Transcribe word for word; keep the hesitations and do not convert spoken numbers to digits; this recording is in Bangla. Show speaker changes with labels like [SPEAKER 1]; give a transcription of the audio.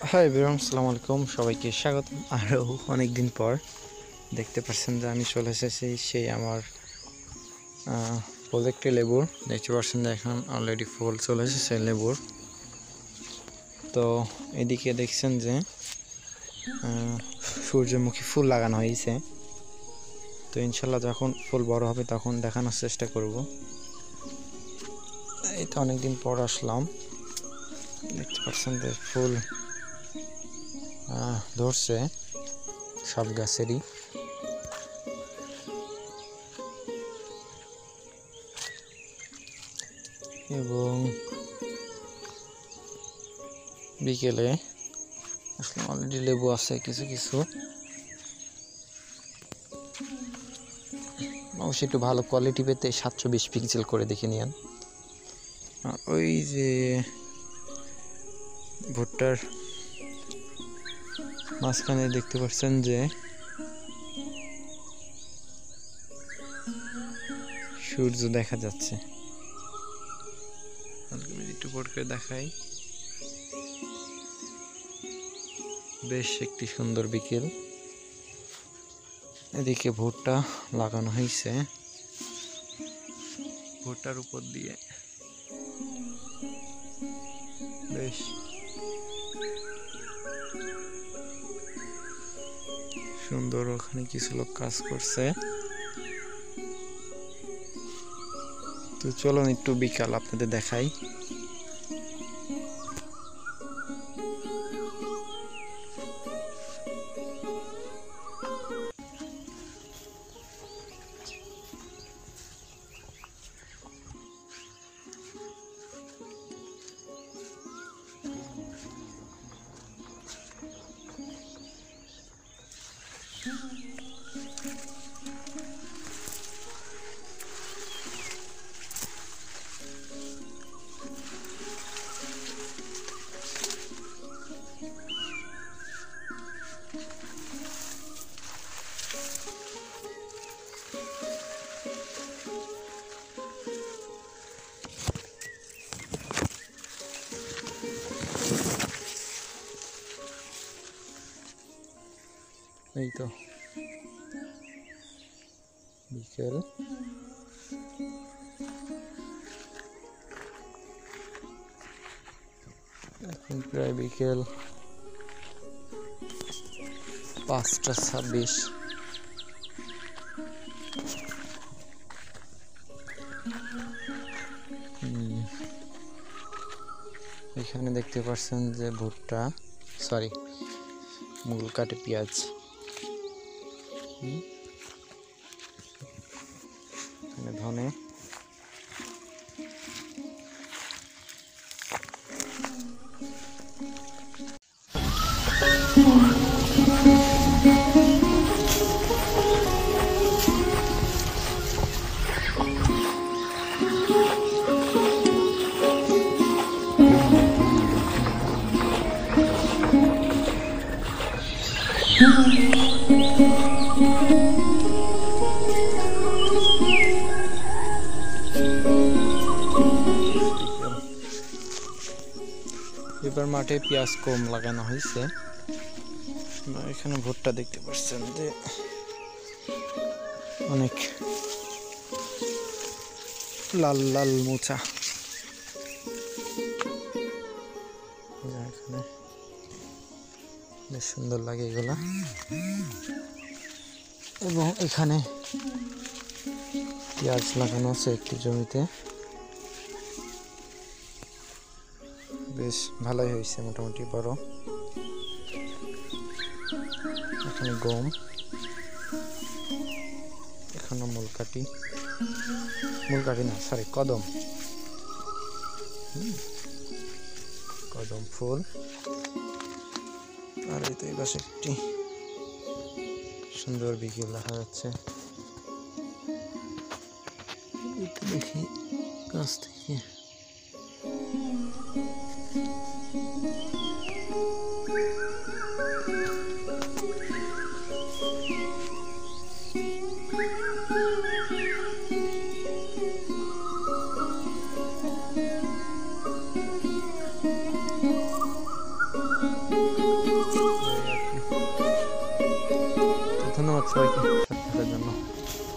[SPEAKER 1] হাই এভরিওয়ান, আসসালামু আলাইকুম। সবাইকে স্বাগত। আরও অনেক দিন পর দেখতে পাচ্ছেন যে আমি চলে এসেছি সেই আমার প্রজেক্টে লেবুর। দেখতে পাচ্ছেন যে এখন অলরেডি ফুল চলে এসেছে লেবুর। তো এদিকে দেখছেন যে সূর্যমুখী ফুল লাগানো হয়েছে। তো ইনশাল্লাহ যখন ফুল বড় হবে তখন দেখানোর চেষ্টা করব। এই তো অনেকদিন পর আসলাম। দেখতে পাচ্ছেন যে ফুল ধরছে সব গাছেরই। এবং বিকেলে আসলে অলরেডি লেবু আছে কিছু কিছু, অবশ্যই একটু ভালো কোয়ালিটি পেতে সাতশো বিশ পিক্সেল করে দেখে নিন। আর ওই যে ভুট্টার মাঝখানে দেখতে পাচ্ছেন যে সূর্য দেখা যাচ্ছে। একটু পর করে দেখাই। বেশ একটি সুন্দর বিকেল। এদিকে ভুট্টা লাগানো হয়েছে, ভুট্টার উপর দিয়ে বেশ সুন্দর ওখানে কিছু লোক কাজ করছে। তো চলুন একটু বিকাল আপনাদের দেখাই। এই তো বিকেল। এখন প্রায় বিকেল পাঁচটা ছাব্বিশ। এখানে দেখতে পাচ্ছেন যে ভুট্টা, সরি মূল কাটে পেঁয়াজ। এখানে ধনে, এবার মাঠে পেঁয়াজ কম লাগানো হয়েছে। এখানে ভুট্টা দেখতে পাচ্ছেন যে অনেক লাল লাল মোচা। এখানে বেশ সুন্দর লাগে এগুলা। এবং এখানে পেঁয়াজ লাগানো আছে একটি জমিতে, বেশ ভালোই হয়েছে, মোটামুটি বড়। এখানে গম, এখানে মূলকাঠি, মূলকাঠি না সরি কদম, কদম ফুল। আর এই তো এই পাশে একটি সুন্দর বিকেল দেখা যাচ্ছে। দেখি কাছ থেকে তো ধন্যবাদ সবাইকে সাথে থাকার জন্য।